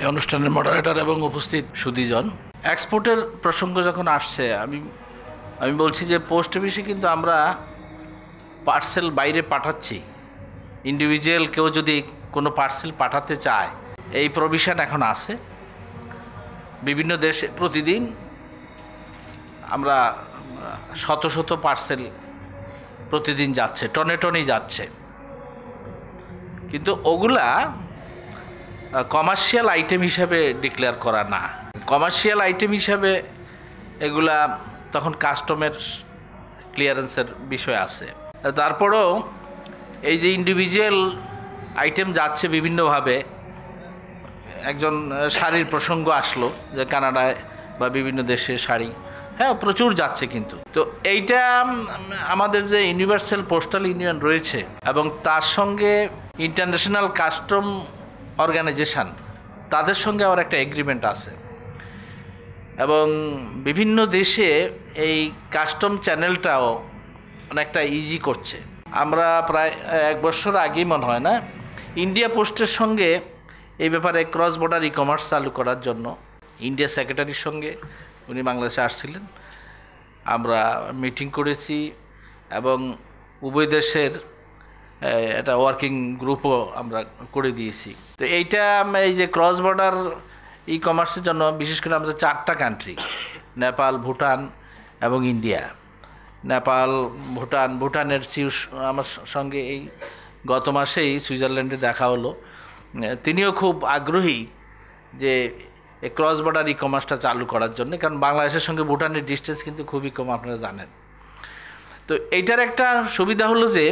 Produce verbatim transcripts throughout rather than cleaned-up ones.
এই অনুষ্ঠানের মডারেটর এবং উপস্থিত সুধীজন, এক্সপোর্টের প্রসঙ্গ যখন আসছে, আমি আমি বলছি যে পোস্ট অফিসে কিন্তু আমরা পার্সেল বাইরে পাঠাচ্ছি। ইন্ডিভিজুয়াল কেউ যদি কোনো পার্সেল পাঠাতে চায়, এই প্রভিশন এখন আছে বিভিন্ন দেশে। প্রতিদিন আমরা শত শত পার্সেল প্রতিদিন যাচ্ছে, টনে টনে যাচ্ছে, কিন্তু ওগুলা কমার্শিয়াল আইটেম হিসাবে ডিক্লেয়ার করা না। কমার্শিয়াল আইটেম হিসাবে এগুলা তখন কাস্টমের ক্লিয়ারেন্সের বিষয় আছে। তারপরেও এই যে ইন্ডিভিজুয়াল আইটেম যাচ্ছে বিভিন্নভাবে, একজন শাড়ির প্রসঙ্গ আসলো যে কানাডায় বা বিভিন্ন দেশে শাড়ি, হ্যাঁ প্রচুর যাচ্ছে। কিন্তু তো এইটা আমাদের যে ইউনিভার্সাল পোস্টাল ইউনিয়ন রয়েছে এবং তার সঙ্গে ইন্টারন্যাশনাল কাস্টম অর্গানাইজেশন, তাদের সঙ্গে আমার একটা এগ্রিমেন্ট আছে এবং বিভিন্ন দেশে এই কাস্টম চ্যানেলটাও অনেকটা ইজি করছে। আমরা প্রায় এক বছর আগেই মনে হয় না, ইন্ডিয়া পোস্টের সঙ্গে এই ব্যাপারে ক্রস বর্ডার ই কমার্স চালু করার জন্য ইন্ডিয়া সেক্রেটারির সঙ্গে উনি বাংলাদেশে আসছিলেন, আমরা মিটিং করেছি এবং উভয় দেশের একটা ওয়ার্কিং গ্রুপও আমরা করে দিয়েছি। তো এইটা এই যে ক্রস বর্ডার ই কমার্সের জন্য বিশেষ করে আমাদের চারটা কান্ট্রি, নেপাল, ভুটান এবং ইন্ডিয়া। নেপাল, ভুটান, ভুটানের সিউস আমার সঙ্গে এই গত মাসেই সুইজারল্যান্ডে দেখা হলো। তিনিও খুব আগ্রহী যে ক্রস বর্ডার ই কমার্সটা চালু করার জন্য, কারণ বাংলাদেশের সঙ্গে ভুটানের ডিস্টেন্স কিন্তু খুবই কম, আপনারা জানেন। তো এইটার একটা সুবিধা হলো যে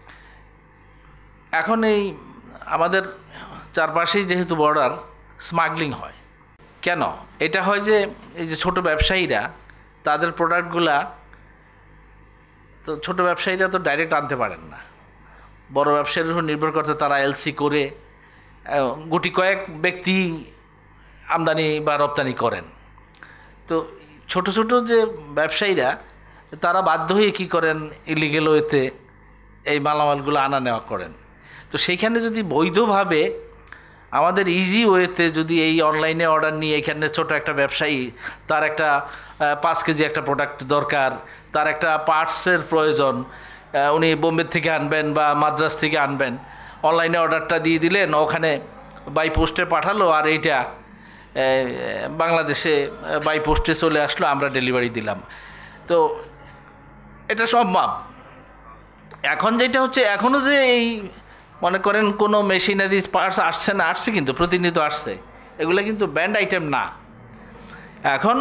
এখন এই আমাদের চারপাশেই যেহেতু বর্ডার, স্মাগলিং হয়। কেন এটা হয়? যে এই যে ছোট ব্যবসায়ীরা তাদের প্রোডাক্টগুলা, তো ছোট ব্যবসায়ীরা তো ডাইরেক্ট আনতে পারেন না, বড় ব্যবসায়ীর উপর নির্ভর করতে তারা এলসি করে গুটি কয়েক ব্যক্তি আমদানি বা রপ্তানি করেন। তো ছোট ছোট যে ব্যবসায়ীরা তারা বাধ্য হয়ে কী করেন, ইলিগেল ওয়েতে এই মালামালগুলো আনা নেওয়া করেন। তো সেইখানে যদি বৈধভাবে আমাদের ইজি ওয়েতে যদি এই অনলাইনে অর্ডার নিয়ে, এখানে ছোট একটা ব্যবসায়ী, তার একটা পাঁচ কেজি একটা প্রোডাক্ট দরকার, তার একটা পার্টসের প্রয়োজন, উনি বোম্বে থেকে আনবেন বা মাদ্রাজ থেকে আনবেন, অনলাইনে অর্ডারটা দিয়ে দিলেন, ওখানে বাই পোস্টে পাঠালো, আর এইটা বাংলাদেশে বাই পোস্টে চলে আসলো, আমরা ডেলিভারি দিলাম। তো এটা সম্ভব। এখন যেটা হচ্ছে, এখনও যে এই মনে করেন কোনো মেশিনারিজ পার্টস আসছে না, আসছে কিন্তু প্রতিনিয়ত আসছে, এগুলো কিন্তু ব্যান্ড আইটেম না। এখন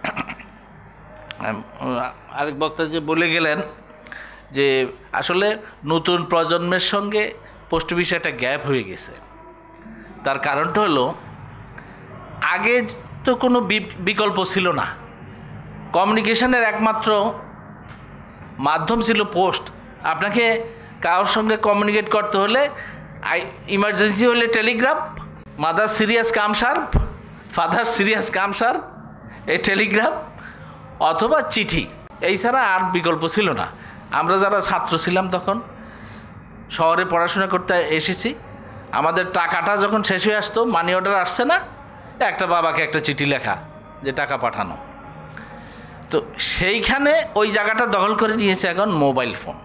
আরেক বক্তা যে বলে গেলেন যে আসলে নতুন প্রজন্মের সঙ্গে পোস্ট অফিসে একটা গ্যাপ হয়ে গেছে। তার কারণটা হলো, আগে তো কোনো বিকল্প ছিল না, কমিউনিকেশনের একমাত্র মাধ্যম ছিল পোস্ট। আপনাকে কারোর সঙ্গে কমিউনিকেট করতে হলে ইমার্জেন্সি হলে telegraph, mother serious come sharp, father serious come sharp, এই টেলিগ্রাফ অথবা চিঠি, এই ছাড়া আর বিকল্প ছিল না। আমরা যারা ছাত্র ছিলাম তখন শহরে পড়াশোনা করতে এসেছি, আমাদের টাকাটা যখন শেষ হয়ে আসতো, মানি অর্ডার আসছে না, একটা বাবাকে একটা চিঠি লেখা যে টাকা পাঠানো। তো সেইখানে ওই জায়গাটা দখল করে নিয়েছে এখন মোবাইল ফোন।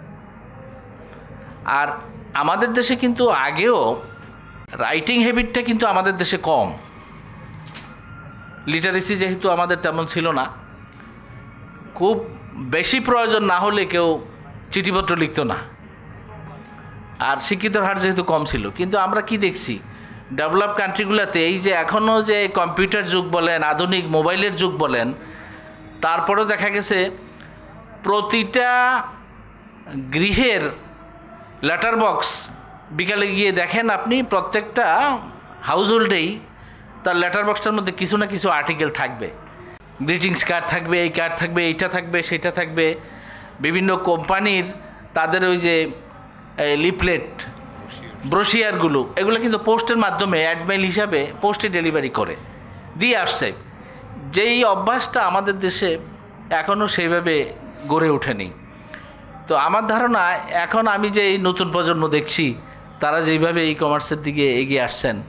আর আমাদের দেশে কিন্তু আগেও রাইটিং হ্যাবিটটা কিন্তু আমাদের দেশে কম, লিটারেসি যেহেতু আমাদের তেমন ছিল না, খুব বেশি প্রয়োজন না হলে কেউ চিঠিপত্র লিখত না, আর শিক্ষিতর হার যেহেতু কম ছিল। কিন্তু আমরা কি দেখছি, ডেভেলপ কান্ট্রিগুলোতে এই যে এখনও যে কম্পিউটার যুগ বলেন, আধুনিক মোবাইলের যুগ বলেন, তারপরেও দেখা গেছে প্রতিটা গৃহের লেটার বক্স, বিকালে গিয়ে দেখেন আপনি প্রত্যেকটা হাউস হোল্ডেই তার লেটার বক্সটার মধ্যে কিছু না কিছু আর্টিকেল থাকবে, গ্রিটিংস কার্ড থাকবে, এই কার্ড থাকবে, এইটা থাকবে, সেটা থাকবে। বিভিন্ন কোম্পানির তাদের ওই যে লিফলেট, ব্রোশিয়ারগুলো, এগুলো কিন্তু পোস্টের মাধ্যমে অ্যাডমেইল হিসাবে পোস্টে ডেলিভারি করে দিয়ে আসছে। যেই অভ্যাসটা আমাদের দেশে এখনও সেইভাবে গড়ে ওঠেনি। তো আমার ধারণা, এখন আমি যে এই নতুন প্রজন্ম দেখছি, তারা যেইভাবে ই কমার্সের দিকে এগিয়ে আসছেন,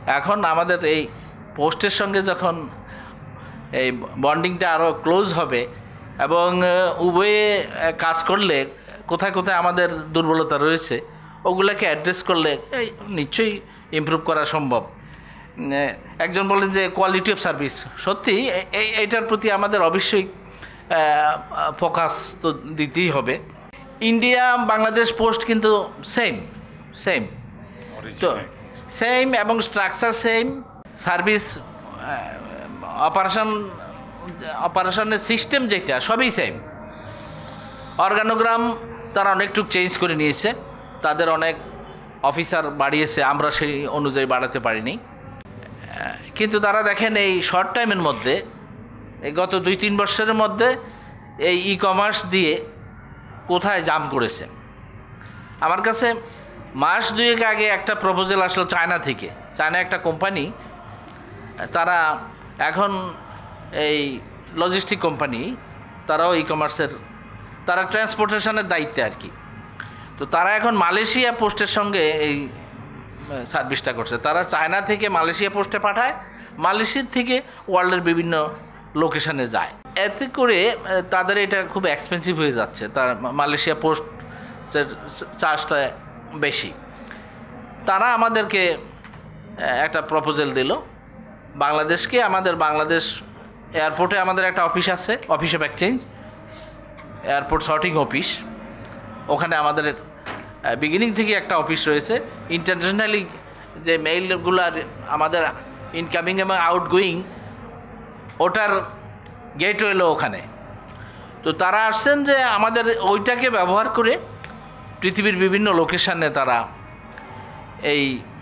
এখন আমাদের এই পোস্টের সঙ্গে যখন এই বন্ডিংটা আরও ক্লোজ হবে এবং উভয়ে কাজ করলে কোথায় কোথায় আমাদের দুর্বলতা রয়েছে ওগুলোকে অ্যাড্রেস করলে নিশ্চয়ই ইমপ্রুভ করা সম্ভব। একজন বলেন যে কোয়ালিটি অফ সার্ভিস, সত্যি এই এইটার প্রতি আমাদের অবশ্যই ফোকাস তো দিতেই হবে। ইন্ডিয়া বাংলাদেশ পোস্ট কিন্তু সেম সেম তো সেম এবং স্ট্রাকচার সেম, সার্ভিস অপারেশন অপারেশনের সিস্টেম যেটা সবই সেম। অর্গানোগ্রাম তারা অনেকটুকু চেঞ্জ করে নিয়েছে, তাদের অনেক অফিসার বাড়িয়েছে, আমরা সেই অনুযায়ী বাড়াতে পারিনি। কিন্তু তারা দেখেন এই শর্ট টাইমের মধ্যে, এই গত দুই তিন বছরের মধ্যে এই ই কমার্স দিয়ে কোথায় জাম করেছে। আমার কাছে মাস দুয়েক আগে একটা প্রপোজাল আসলো চায়না থেকে। চায়না একটা কোম্পানি, তারা এখন এই লজিস্টিক কোম্পানি, তারাও ই কমার্সের, তারা ট্রান্সপোর্টেশনের দায়িত্বে আর কি। তো তারা এখন মালয়েশিয়া পোস্টের সঙ্গে এই সার্ভিসটা করছে। তারা চায়না থেকে মালয়েশিয়া পোস্টে পাঠায়, মালয়েশিয়ার থেকে ওয়ার্ল্ডের বিভিন্ন লোকেশানে যায়। এতে করে তাদের এটা খুব এক্সপেন্সিভ হয়ে যাচ্ছে, তার মালয়েশিয়া পোস্টের চার্জটা বেশি। তারা আমাদেরকে একটা প্রপোজাল দিল বাংলাদেশকে। আমাদের বাংলাদেশ এয়ারপোর্টে আমাদের একটা অফিস আছে, office of exchange, airport sorting office. ওখানে আমাদের বিগিনিং থেকে একটা অফিস রয়েছে। ইন্টারন্যাশনালি যে মেইলগুলো আমাদের ইনকামিং এবং আউটগোয়িং, ওটার গেট হইলো ওখানে। তো তারা আসছেন যে আমাদের ওইটাকে ব্যবহার করে পৃথিবীর বিভিন্ন লোকেশানে তারা এই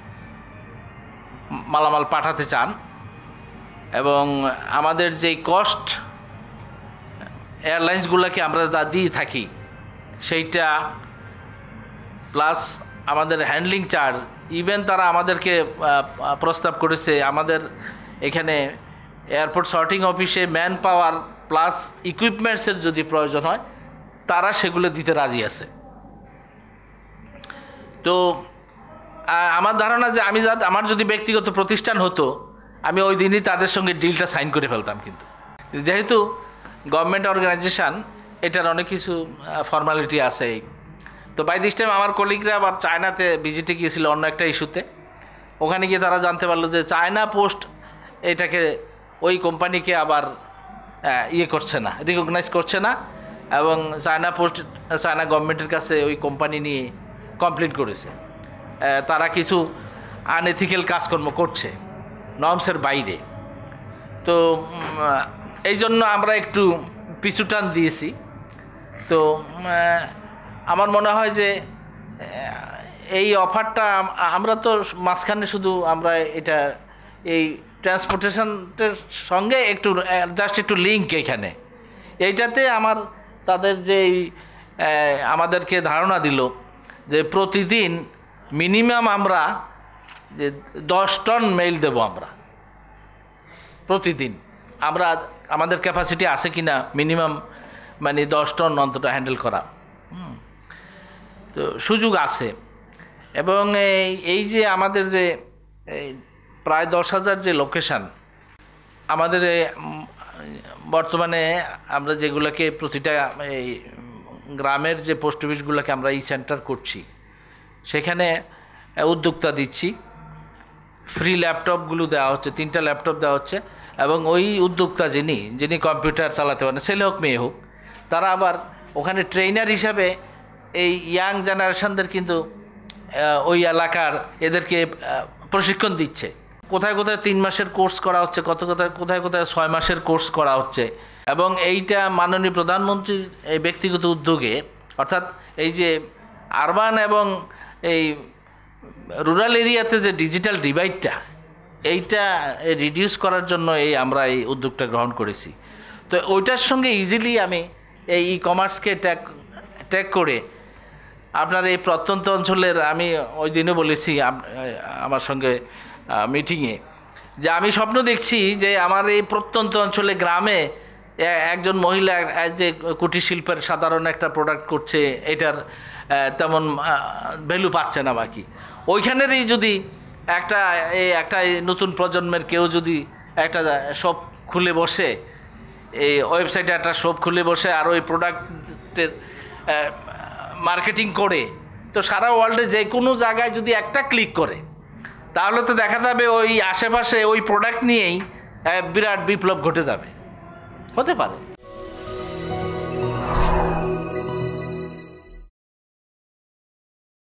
মালামাল পাঠাতে চান। এবং আমাদের যেই কস্ট এয়ারলাইন্সগুলোকে আমরা যা দিয়ে থাকি সেইটা, প্লাস আমাদের হ্যান্ডলিং চার্জ, ইভেন তারা আমাদেরকে প্রস্তাব করেছে আমাদের এখানে এয়ারপোর্ট সর্টিং অফিসে ম্যান পাওয়ার প্লাস ইকুইপমেন্টসের যদি প্রয়োজন হয় তারা সেগুলো দিতে রাজি আছে। তো আমার ধারণা যে আমি আমার যদি ব্যক্তিগত প্রতিষ্ঠান হতো আমি ওই দিনই তাদের সঙ্গে ডিলটা সাইন করে ফেলতাম। কিন্তু যেহেতু গভর্নমেন্ট অর্গানাইজেশান, এটার অনেক কিছু ফর্মালিটি আছে। তো বাই দিস টাইম আমার কলিগরা আবার চায়নাতে ভিজিটে গিয়েছিল অন্য একটা ইস্যুতে। ওখানে গিয়ে তারা জানতে পারলো যে চায়না পোস্ট এটাকে ওই কোম্পানিকে আবার ইয়ে করছে না, রিকগনাইজ করছে না, এবং চায়না পোস্ট চায়না গভর্নমেন্টের কাছে ওই কোম্পানি নিয়ে কমপ্লেন করেছে। তারা কিছু আনএথিক্যাল কাজকর্ম করছে নর্মসের বাইরে। তো এই জন্য আমরা একটু পিছু টান দিয়েছি। তো আমার মনে হয় যে এই অফারটা আমরা তো মাঝখানে শুধু আমরা এটা এই ট্রান্সপোর্টেশনের সঙ্গে একটু জাস্ট একটু লিঙ্ক এখানে, এইটাতে আমার তাদের যে আমাদেরকে ধারণা দিল যে প্রতিদিন মিনিমাম আমরা যে দশ টন মেইল দেব আমরা প্রতিদিন। আমরা আমাদের ক্যাপাসিটি আছে কি না মিনিমাম মানে দশ টন অন্তত হ্যান্ডেল করা, তো সুযোগ আছে। এবং এই যে আমাদের যে প্রায় দশ হাজার যে লোকেশান আমাদের বর্তমানে, আমরা যেগুলোকে প্রতিটা এই গ্রামের যে পোস্ট অফিসগুলোকে আমরা ই সেন্টার করছি, সেখানে উদ্যোক্তা দিচ্ছি, ফ্রি ল্যাপটপগুলো দেওয়া হচ্ছে, তিনটা ল্যাপটপ দেওয়া হচ্ছে। এবং ওই উদ্যোক্তা যিনি যিনি কম্পিউটার চালাতে পারেন, ছেলে হোক মেয়ে হোক, তারা আবার ওখানে ট্রেনার হিসাবে এই ইয়াং জেনারেশনদের কিন্তু ওই এলাকার এদেরকে প্রশিক্ষণ দিচ্ছে। কোথায় কোথায় তিন মাসের কোর্স করা হচ্ছে, কত কোথায় কোথায় কোথায় ছয় মাসের কোর্স করা হচ্ছে। এবং এইটা মাননীয় প্রধানমন্ত্রীর এই ব্যক্তিগত উদ্যোগে, অর্থাৎ এই যে আরবান এবং এই রুরাল এরিয়াতে যে ডিজিটাল ডিভাইডটা, এইটা রিডিউস করার জন্য এই আমরা এই উদ্যোগটা গ্রহণ করেছি। তো ওইটার সঙ্গে ইজিলি আমি এই ই কমার্সকে ট্যাগ ট্যাগ করে আপনার এই প্রত্যন্ত অঞ্চলের, আমি ওই দিনও বলেছি আমার সঙ্গে মিটিংয়ে, যে আমি স্বপ্ন দেখছি যে আমার এই প্রত্যন্ত অঞ্চলে গ্রামে একজন মহিলা যে কুটির শিল্পের সাধারণ একটা প্রোডাক্ট করছে, এটার তেমন ভ্যালু পাচ্ছে না বাকি, ওইখানেরই যদি একটা এই একটা নতুন প্রজন্মের কেউ যদি একটা শপ খুলে বসে, এই ওয়েবসাইটে একটা শপ খুলে বসে আর ওই প্রোডাক্টের মার্কেটিং করে, তো সারা ওয়ার্ল্ডে যে কোনো জায়গায় যদি একটা ক্লিক করে, তাহলে তো দেখা যাবে ওই আশেপাশে ওই প্রোডাক্ট নিয়েই বিরাট বিপ্লব ঘটে যাবে, হতে পারে।